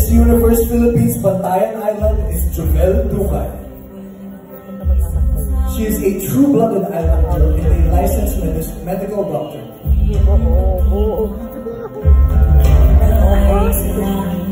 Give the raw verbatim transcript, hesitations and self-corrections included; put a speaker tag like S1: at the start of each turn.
S1: Miss Universe Philippines Bantayan Island is Jovel Ducay. She is a true-blooded island girl and a licensed med medical doctor.
S2: Oh, oh, oh.